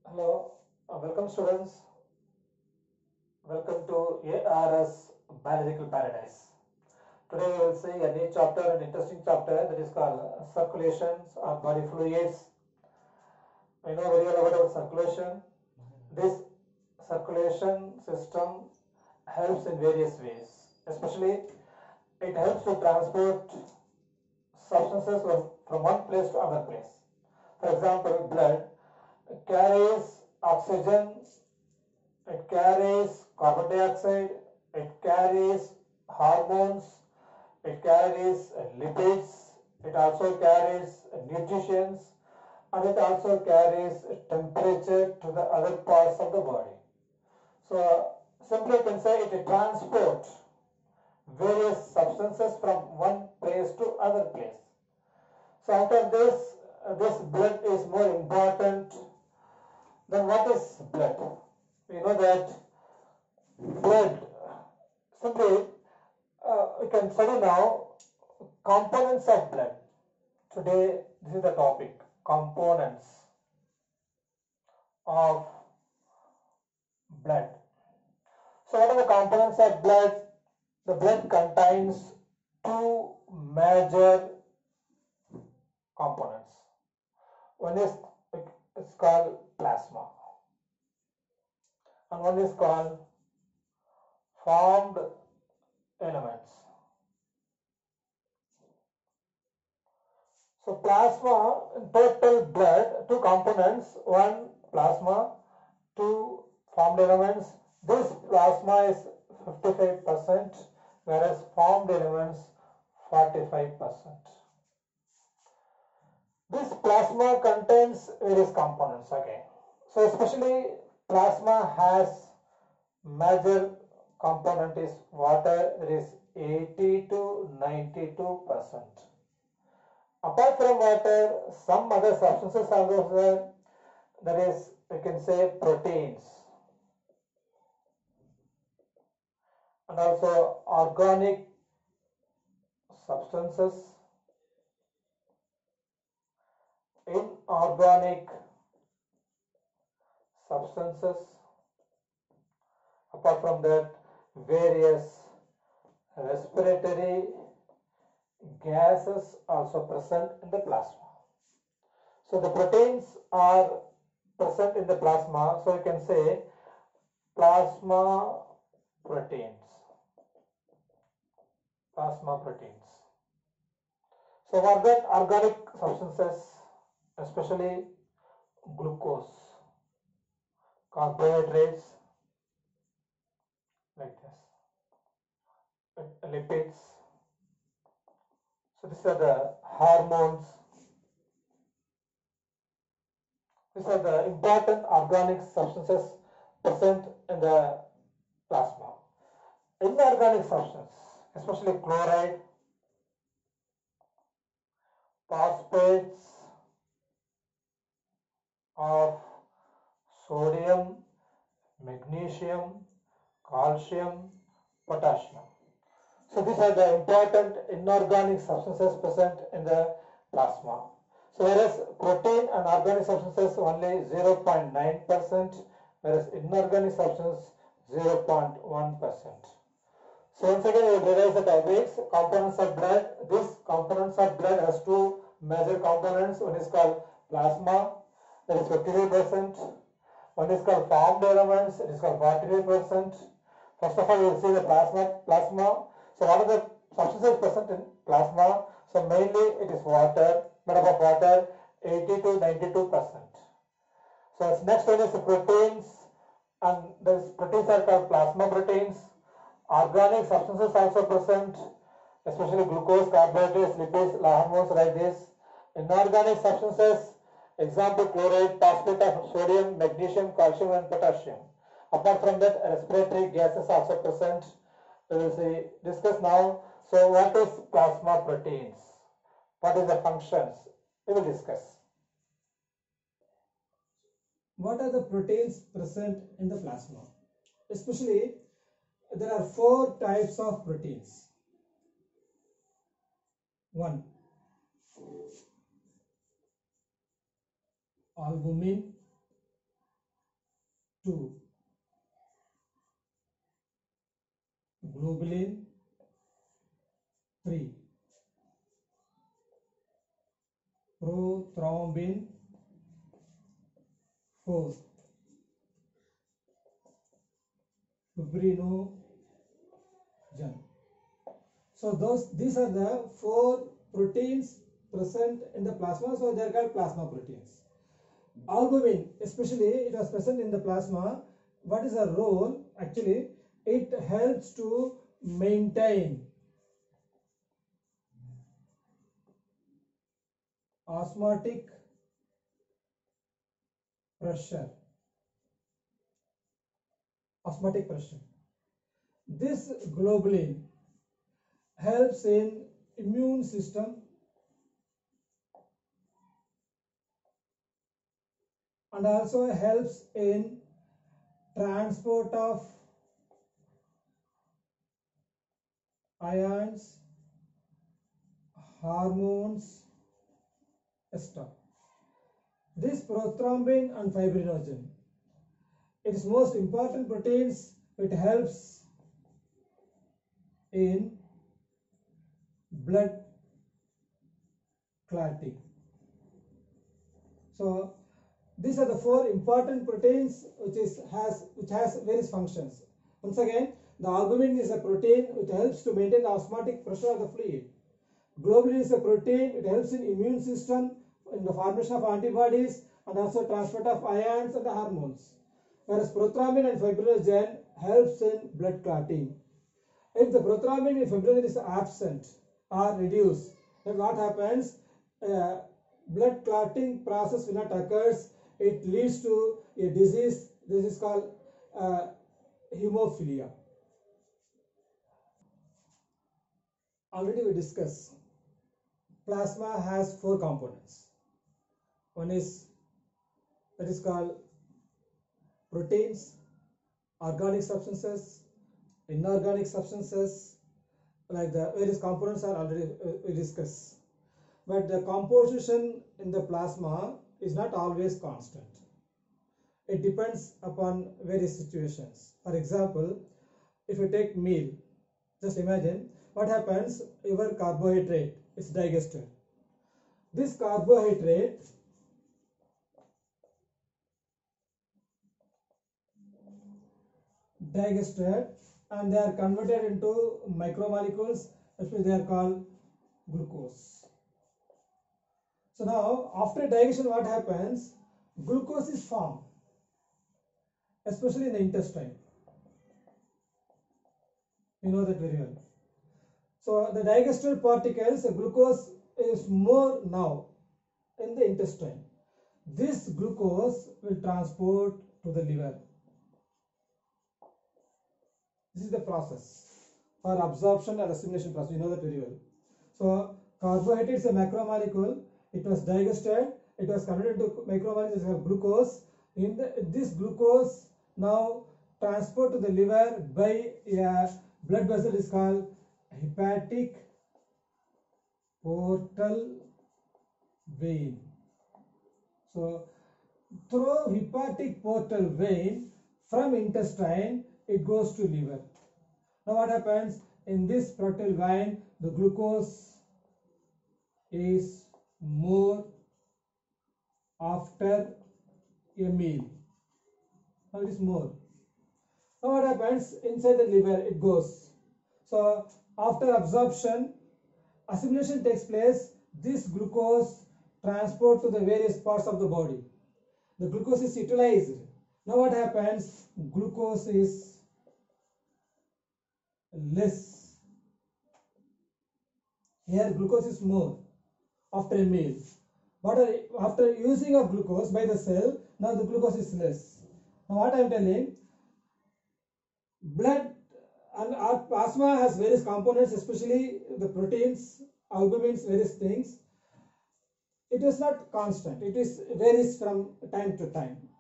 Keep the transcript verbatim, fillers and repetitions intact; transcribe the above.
Hello, uh, welcome students. Welcome to A R S Biological Paradise. Today we will see a new chapter, an interesting chapter that is called uh, circulations or body fluids. We know very well about circulation. This circulation system helps in various ways. Especially, it helps to transport substances from one place to another place. For example, blood carries oxygen, it carries carbon dioxide, it carries hormones, it carries lipids, it also carries nutrients, and it also carries temperature to the other parts of the body. So simply you can say it transports various substances from one place to other place. So after this, uh, this blood is more important. Then what is blood? We know that blood, simply uh, we can study now components of blood. Today this is the topic, components of blood. So what are the components of blood? The blood contains two major components. One is it's called plasma and one is called formed elements. So plasma, in total blood, two components, one plasma, two formed elements. This plasma is fifty-five percent, whereas formed elements forty-five percent. This plasma contains various components again. So especially plasma has major component is water, it is eighty to ninety-two percent. Apart from water, some other substances are there. That is, we can say proteins and also organic substances, inorganic substances. Apart from that, various respiratory gases also present in the plasma. So the proteins are present in the plasma. So you can say plasma proteins. Plasma proteins. So what that organic substances, especially glucose, carbohydrates like this, lipids. So these are the hormones. These are the important organic substances present in the plasma. Inorganic substance, especially chloride, phosphates of sodium, magnesium, calcium, potassium. So these are the important inorganic substances present in the plasma. So whereas protein and organic substances only zero point nine percent, whereas inorganic substance zero point one percent. So once again we will revise the topics. Components of blood. These components of blood has two major components. One is called plasma, that is fifty-three percent. One is called formed elements, it is called forty-three percent. First of all, we will see the plasma. Plasma. So what are the substances present in plasma? So mainly it is water, made up of water, eighty to ninety-two percent. So next one is the proteins, and these proteins are called plasma proteins. Organic substances also present, especially glucose, carbohydrates, lipids, hormones like this. Inorganic substances, example chloride, phosphate of sodium, magnesium, calcium and potassium. Apart from that, respiratory gases also present. We will see, discuss now. So what is plasma proteins? What is the functions? We will discuss. What are the proteins present in the plasma? Especially, there are four types of proteins. One, albumin, two, globulin three, prothrombin four, fibrinogen. So those these are the four proteins present in the plasma, so they are called plasma proteins. Albumin, especially it was present in the plasma. What is the role? Actually, it helps to maintain osmotic pressure. Osmotic pressure. This globulin helps in immune system and also helps in transport of ions, hormones, et cetera. This prothrombin and fibrinogen, it is most important proteins. It helps in blood clotting. So these are the four important proteins which is has which has various functions. Once again, the albumin is a protein which helps to maintain the osmotic pressure of the fluid. Globulin is a protein, it helps in immune system in the formation of antibodies and also transport of ions and the hormones. Whereas prothrombin and fibrinogen helps in blood clotting. If the prothrombin and fibrinogen is absent or reduced, then what happens? Uh, blood clotting process will not occurs. It leads to a disease. This is called uh, hemophilia. Already we discussed. Plasma has four components. One is that is called proteins, organic substances, inorganic substances, like the various components are already uh, we discussed. But the composition in the plasma is not always constant. It depends upon various situations. For example, if you take meal, just imagine what happens. Your carbohydrate is digested. This carbohydrate digested and they are converted into micromolecules, especially they are called glucose. So now after digestion what happens? Glucose is formed, especially in the intestine. You know that very well. So the digested particles, the glucose is more now in the intestine. This glucose will transport to the liver. This is the process for absorption and assimilation process. You know that very well. So carbohydrate is a macromolecule. It was digested. It was converted into macromolecules of glucose. In the, this glucose now transport to the liver by a blood vessel is called hepatic portal vein. So through hepatic portal vein from intestine it goes to liver. Now what happens? In this portal vein the glucose is more after a meal. Now it is more. Now what happens? Inside the liver it goes. So after absorption, assimilation takes place. This glucose transport to the various parts of the body. The glucose is utilized. Now what happens? Glucose is less. Here glucose is more after a meal. But after using of glucose by the cell, now the glucose is less. Now what I am telling, blood and our plasma has various components, especially the proteins, albumins, various things. It is not constant. It is varies from time to time.